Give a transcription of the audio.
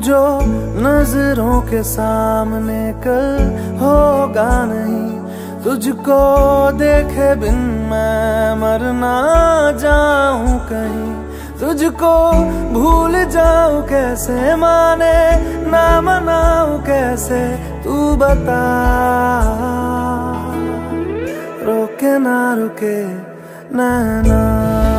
जो नजरों के सामने कल होगा नहीं, तुझको देखे बिन मैं मर ना जाऊं कहीं। तुझको भूल जाऊं कैसे, माने ना मनाऊं कैसे, तू बता। रोके ना रुके नैना।